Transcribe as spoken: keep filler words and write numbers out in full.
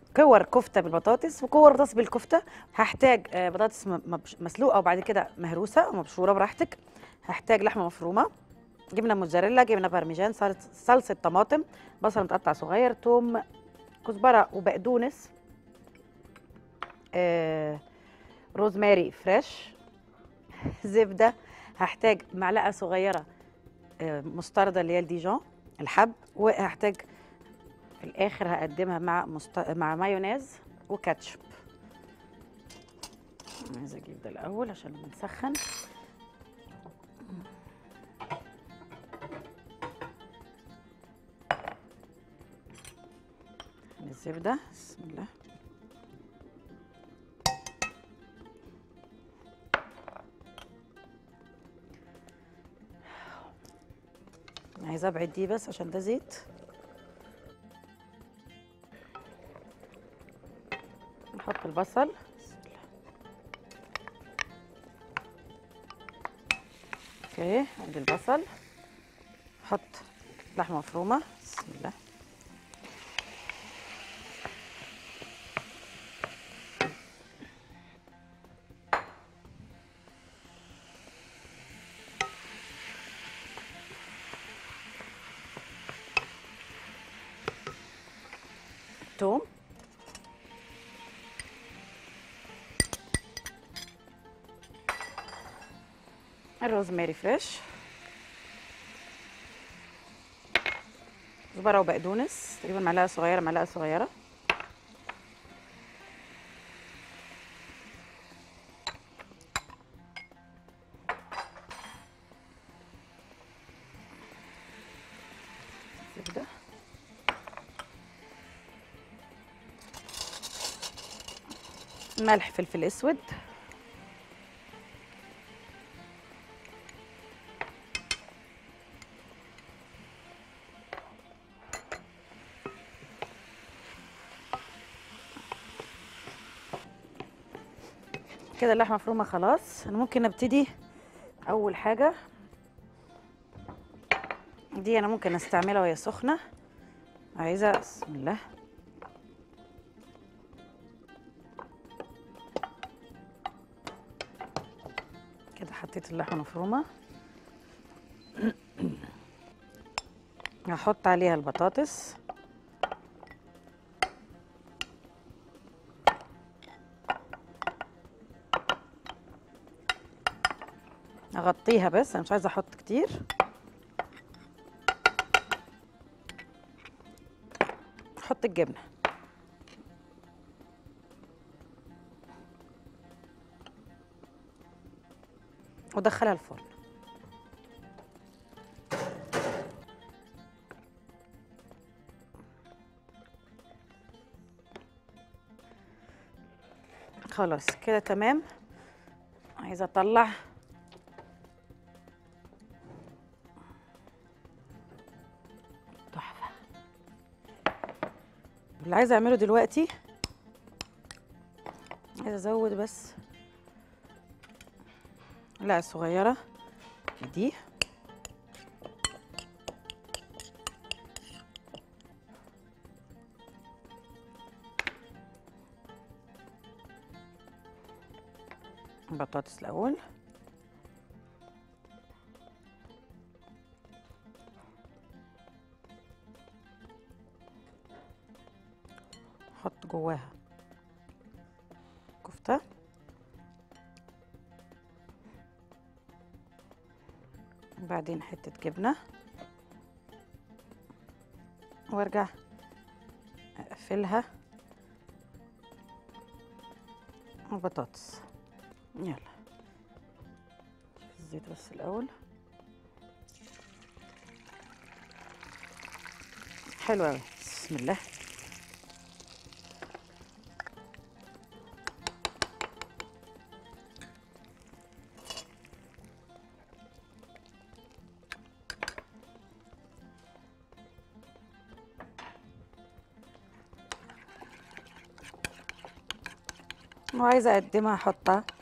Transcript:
كور كفته بالبطاطس وكور بطاطس بالكفته. هحتاج آه، بطاطس م- مبش- مسلوقه وبعد كده مهروسه ومبشوره براحتك. هحتاج لحمه مفرومه، جبنه موتزاريلا، جبنه بارميجان، صلصه صلصة طماطم، بصل متقطع صغير، توم، كزبره وبقدونس، آه، روزماري فريش، زبده. هحتاج معلقه صغيره آه، مستردة اللي هي الديجون الحب. وهحتاج في الاخر هقدمها مع مست... مع مايونيز وكاتشب. عايزه اجيب ده الاول عشان بنسخن. الزبده بسم الله. عايزه ابعد دي بس عشان ده زيت. نحط البصل بسم الله. اوكي ادي البصل. احط لحمه مفرومه بسم الله. توم، الروزماري فريش، كزبره وبقدونس تقريبا معلقه صغيره معلقه صغيره. زبده، ملح، فلفل اسود، كده اللحمه مفرومه خلاص. انا ممكن ابتدي اول حاجه دي، انا ممكن استعملها وهي سخنه. عايزه بسم الله. كده حطيت اللحمه المفرومه. هحط عليها البطاطس، اغطيها بس انا مش عايزه احط كتير. احط الجبنه وادخلها الفرن. خلاص كده تمام. عايزه اطلع تحفه. اللي عايزه اعمله دلوقتي عايزه ازود بس معلقه صغيره دي بطاطس الاول. احط جواها كفته، وبعدين حته جبنه، وارجع اقفلها وبطاطس. يلا الزيت بس الاول. حلو قوي بسم الله. وعايزه اقدمها احطها